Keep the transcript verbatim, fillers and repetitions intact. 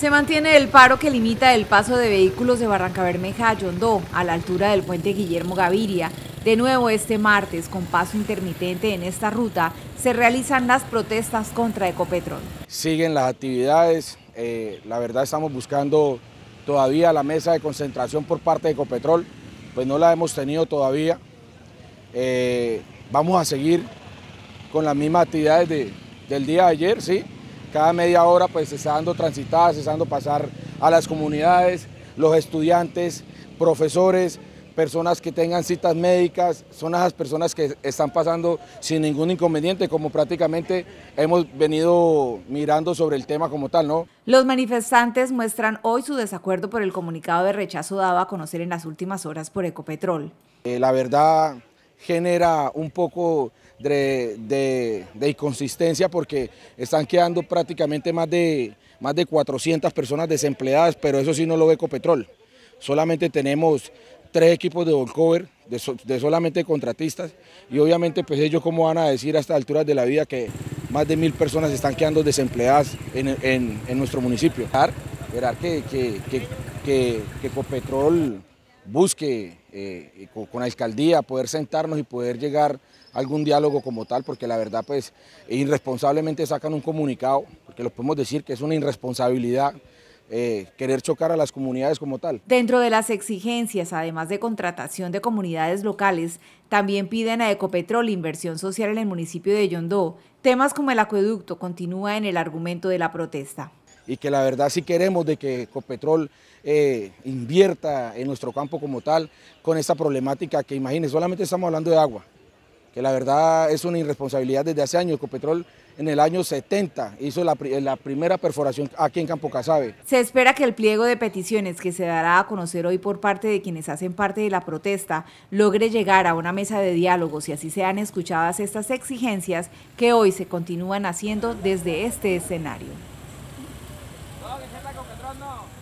Se mantiene el paro que limita el paso de vehículos de Barrancabermeja a Yondó, a la altura del puente Guillermo Gaviria. De nuevo este martes, con paso intermitente en esta ruta, se realizan las protestas contra Ecopetrol. Siguen las actividades, eh, la verdad estamos buscando todavía la mesa de concentración por parte de Ecopetrol, pues no la hemos tenido todavía. Eh, vamos a seguir con las mismas actividades de, del día de ayer, ¿sí? Cada media hora pues se está dando transitadas, se está dando pasar a las comunidades, los estudiantes, profesores, personas que tengan citas médicas, son esas personas que están pasando sin ningún inconveniente, como prácticamente hemos venido mirando sobre el tema como tal, ¿no? Los manifestantes muestran hoy su desacuerdo por el comunicado de rechazo dado a conocer en las últimas horas por Ecopetrol. Eh, la verdad genera un poco de, de, de inconsistencia porque están quedando prácticamente más de, más de cuatrocientas personas desempleadas, pero eso sí no lo ve Ecopetrol. Solamente tenemos tres equipos de Volcover, de, so, de solamente contratistas, y obviamente pues ellos cómo van a decir a estas alturas de la vida que más de mil personas están quedando desempleadas en, en, en nuestro municipio. Esperar que, que, que, que, que Ecopetrol busque eh, con, con la alcaldía poder sentarnos y poder llegar a algún diálogo como tal, porque la verdad pues irresponsablemente sacan un comunicado, porque lo podemos decir que es una irresponsabilidad eh, querer chocar a las comunidades como tal. Dentro de las exigencias, además de contratación de comunidades locales, también piden a Ecopetrol inversión social en el municipio de Yondó. Temas como el acueducto continúa en el argumento de la protesta. Y que la verdad sí queremos de que Ecopetrol eh, invierta en nuestro campo como tal con esta problemática que imagínense, solamente estamos hablando de agua, que la verdad es una irresponsabilidad desde hace años. Ecopetrol en el año setenta hizo la, la primera perforación aquí en Campo Casabe. Se espera que el pliego de peticiones que se dará a conocer hoy por parte de quienes hacen parte de la protesta logre llegar a una mesa de diálogos y así sean escuchadas estas exigencias que hoy se continúan haciendo desde este escenario. No, que sepa que Ecopetrol no.